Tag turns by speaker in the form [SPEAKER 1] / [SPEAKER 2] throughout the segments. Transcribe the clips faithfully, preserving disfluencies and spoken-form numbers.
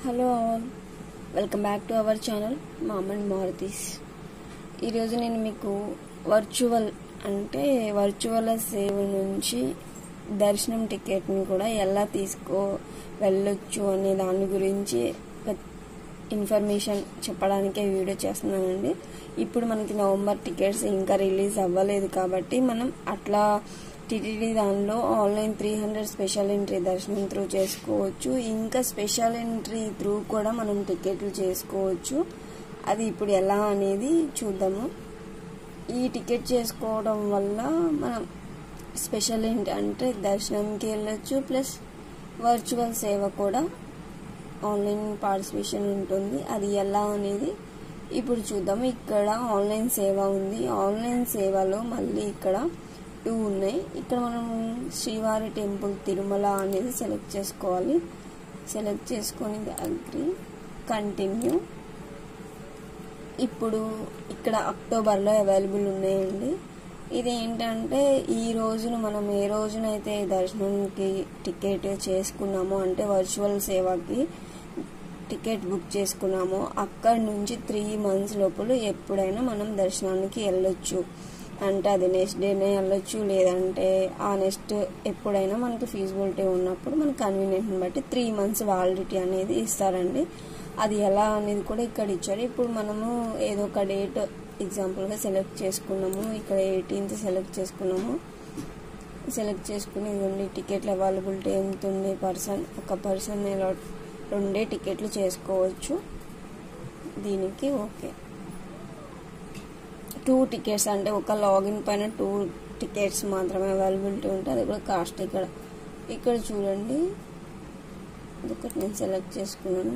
[SPEAKER 1] Hello all, welcome back to our channel mom and Maruti's. ఈరోజు నేను మీకు వర్చువల్ అంటే వర్చువల్ సేవ నుంచి దర్శనం టికెట్ని కూడా ఎలా తీసుకో వెళ్ళొచ్చు అనే దాని గురించి ఇన్ఫర్మేషన్ చెప్పడానికే వీడియో చేస్తున్నానండి. ఇప్పుడు మనకి నవంబర్ టికెట్స్ ఇంకా రిలీజ్ అవ్వలేదు కాబట్టి మనం అట్లా టీటీడీ దానిలో online three hundred special entry దర్శనం త్రూ చేసుకోవచ్చు. ఇంకా స్పెషల్ ఎంట్రీ త్రూ కూడా మనం టికెట్లు చేసుకోవచ్చు. అది ఇప్పుడు ఎలా అనేది చూద్దాము. ఈ టికెట్ చేసుకోవడం వల్ల మనం స్పెషల్ ఎంట్రీ అంటే దర్శనంకి వెళ్ళొచ్చు, ప్లస్ వర్చువల్ సేవ కూడా ఆన్లైన్ పార్టిసిపేషన్ ఉంటుంది. అది ఎలా అనేది ఇప్పుడు చూద్దాము. ఇక్కడ ఆన్లైన్ సేవ ఉంది. ఆన్లైన్ సేవలో మళ్ళీ ఇక్కడ టూ ఉన్నాయి. ఇక్కడ మనం శ్రీవారి టెంపుల్ తిరుమల అనేది సెలెక్ట్ చేసుకోవాలి. సెలెక్ట్ చేసుకొని అగ్రి కంటిన్యూ. ఇప్పుడు ఇక్కడ అక్టోబర్లో అవైలబుల్ ఉన్నాయండి. ఇది ఏంటంటే ఈ రోజున మనం ఏ రోజునైతే దర్శనంకి టికెట్ చేసుకున్నామో అంటే వర్చువల్ సేవకి టికెట్ బుక్ చేసుకున్నామో అక్కడి నుంచి త్రీ మంత్స్ లోపల ఎప్పుడైనా మనం దర్శనానికి వెళ్ళొచ్చు. అంటే అది నెక్స్ట్ డేనే వెళ్ళొచ్చు, లేదంటే ఆ నెక్స్ట్ ఎప్పుడైనా మనకి ఫీజిబిలిటీ ఉన్నప్పుడు మన కన్వీనియంట్ని బట్టి త్రీ మంత్స్ వ్యాలిడిటీ అనేది ఇస్తారండి. అది ఎలా అనేది కూడా ఇక్కడ ఇచ్చారు. ఇప్పుడు మనము ఏదో ఒక డేట్ ఎగ్జాంపుల్గా సెలెక్ట్ చేసుకున్నాము. ఇక్కడ ఎయిటీన్త్ సెలెక్ట్ చేసుకున్నాము. సెలెక్ట్ చేసుకుని ఇవ్వండి టికెట్లు అవైలబిలిటీ ఎంత ఉంది. పర్సన్ ఒక పర్సన్ ఇలా రెండే టికెట్లు చేసుకోవచ్చు. దీనికి ఓకే టూ టికెట్స్ అంటే ఒక లాగిన్ పైన టూ టికెట్స్ మాత్రమే అవైలబిలిటీ ఉంటుంది. అది కూడా కాస్ట్ ఇక్కడ ఇక్కడ చూడండి. ఒకటి నేను సెలెక్ట్ చేసుకున్నాను.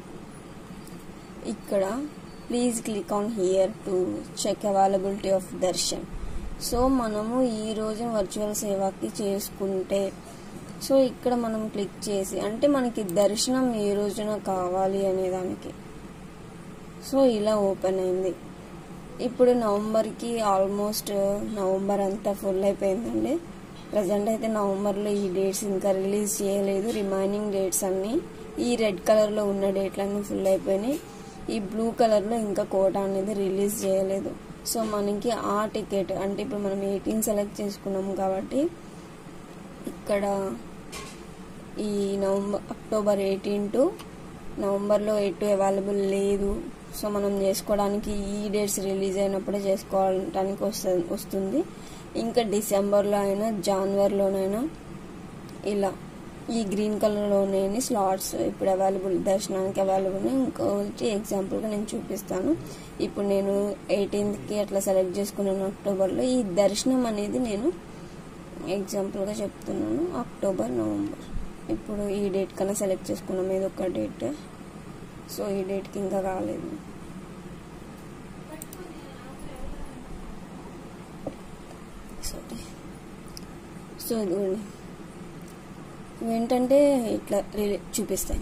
[SPEAKER 1] ఇక్కడ please click on here to check availability of darshan. So మనము ఈ రోజు వర్చువల్ సేవకి చేసుకుంటే సో ఇక్కడ మనం క్లిక్ చేసి అంటే మనకి దర్శనం ఏ రోజున కావాలి అనే దానికి సో ఇలా ఓపెన్ అయింది. ఇప్పుడు నవంబర్కి ఆల్మోస్ట్ నవంబర్ అంతా ఫుల్ అయిపోయిందండి. ప్రజెంట్ అయితే నవంబర్లో ఈ డేట్స్ ఇంకా రిలీజ్ చేయలేదు. రిమైనింగ్ డేట్స్ అన్నీ ఈ రెడ్ కలర్లో ఉన్న డేట్లన్నీ ఫుల్ అయిపోయినాయి. ఈ బ్లూ కలర్లో ఇంకా కోటా అనేది రిలీజ్ చేయలేదు. సో మనకి ఆ టికెట్ అంటే ఇప్పుడు మనం ఎయిటీన్ సెలెక్ట్ చేసుకున్నాము కాబట్టి ఇక్కడ ఈ నవంబర్ అక్టోబర్ ఎయిటీన్ టు నవంబర్లో ఎటు అవైలబుల్ లేదు. సో మనం చేసుకోవడానికి ఈ డేట్స్ రిలీజ్ అయినప్పుడే చేసుకోవడానికి వస్తుంది వస్తుంది ఇంకా డిసెంబర్లో అయినా జనవరిలోనైనా ఇలా ఈ గ్రీన్ కలర్లోనే స్లాట్స్ ఇప్పుడు అవైలబుల్ దర్శనానికి అవైలబుల్. ఇంకోటి ఎగ్జాంపుల్గా నేను చూపిస్తాను. ఇప్పుడు నేను ఎయిటీన్త్కి అట్లా సెలెక్ట్ చేసుకున్నాను అక్టోబర్లో. ఈ దర్శనం అనేది నేను ఎగ్జాంపుల్గా చెప్తున్నాను అక్టోబర్ నవంబర్. ఇప్పుడు ఈ డేట్ కన్నా సెలెక్ట్ చేసుకున్నాం ఏదో ఒక డేట్. సో ఈ డేట్కి ఇంకా కాలేదు. సారీ. సో ఇదిగోండి ఏంటంటే ఇట్లా చూపిస్తాయి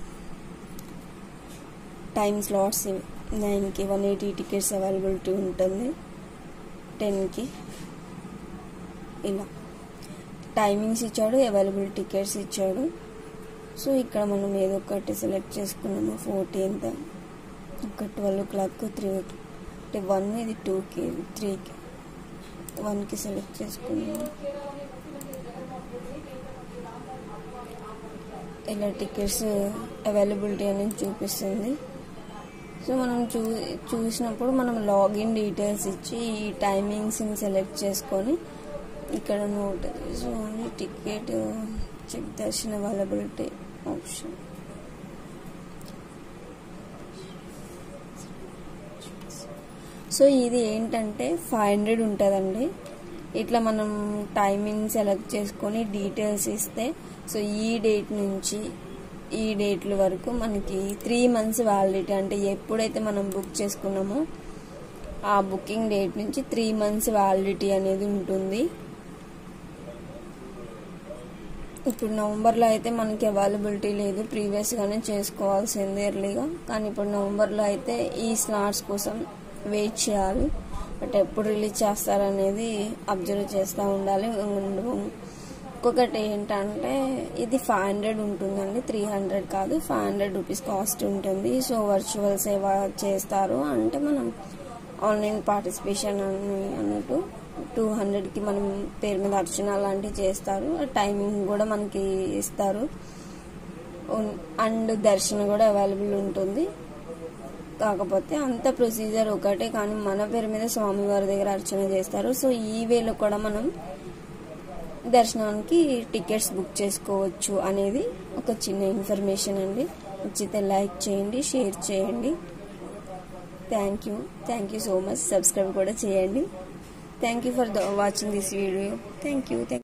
[SPEAKER 1] టైం స్లాట్స్. నైన్కి వన్ ఎయిటీ టికెట్స్ అవైలబిలిటీ ఉంటుంది. టెన్కి ఇలా టైమింగ్స్ ఇచ్చాడు, అవైలబుల్ టికెట్స్ ఇచ్చాడు. సో ఇక్కడ మనం ఏదో ఒకటి సెలెక్ట్ చేసుకున్నాము. ఫోర్టీన్త్ ఒక ట్వెల్వ్ ఓ క్లాక్ త్రీ అంటే వన్ ఇది టూకి త్రీకి వన్కి సెలెక్ట్ చేసుకున్నాము. ఇలా టికెట్స్ అవైలబిలిటీ అనేది చూపిస్తుంది. సో మనం చూ చూసినప్పుడు మనం లాగిన్ డీటెయిల్స్ ఇచ్చి ఈ టైమింగ్స్ని సెలెక్ట్ చేసుకొని ఇక్కడ note so ticket check darshan availability option. So ఇది ఏంటంటే ఫైవ్ హండ్రెడ్ ఉంటుందండి. ఇట్లా మనం టైమింగ్ సెలెక్ట్ చేసుకొని డీటెయిల్స్ ఇస్తే సో ఈ డేట్ నుంచి ఈ డేట్ల వరకు మనకి త్రీ మంత్స్ వ్యాలిడిటీ అంటే ఎప్పుడైతే మనం బుక్ చేసుకున్నామో ఆ బుకింగ్ డేట్ నుంచి త్రీ మంత్స్ వ్యాలిడిటీ అనేది ఉంటుంది. ఇప్పుడు నవంబర్లో అయితే మనకి అవైలబిలిటీ లేదు, ప్రీవియస్గానే చేసుకోవాల్సింది ఎర్లీగా. కానీ ఇప్పుడు నవంబర్లో అయితే ఈ స్లాట్స్ కోసం వెయిట్ చేయాలి. బట్ ఎప్పుడు రిలీజ్ చేస్తారనేది అబ్జర్వ్ చేస్తూ ఉండాలి. ఇంకొకటి ఏంటంటే ఇది ఫైవ్ హండ్రెడ్ ఉంటుందండి, త్రీ హండ్రెడ్ కాదు, ఫైవ్ హండ్రెడ్ రూపీస్ కాస్ట్ ఉంటుంది. సో వర్చువల్ సేవ చేస్తారు అంటే మనం ఆన్లైన్ పార్టిసిపేషన్ అని అన్నట్టు టూ హండ్రెడ్కి మనం పేరు మీద అర్చన లాంటివి చేస్తారు. టైమింగ్ కూడా మనకి ఇస్తారు అండ్ దర్శనం కూడా అవైలబుల్ ఉంటుంది. కాకపోతే అంత ప్రొసీజర్ ఒకటే, కానీ మన పేరు మీద స్వామివారి దగ్గర అర్చన చేస్తారు. సో ఈ వేలో కూడా మనం దర్శనానికి టికెట్స్ బుక్ చేసుకోవచ్చు అనేది ఒక చిన్న ఇన్ఫర్మేషన్ అండి. నచ్చితే లైక్ చేయండి, షేర్ చేయండి. Thank you thank you so much. Subscribe కూడా చేయండి. Thank you for the watching this video. Thank you thank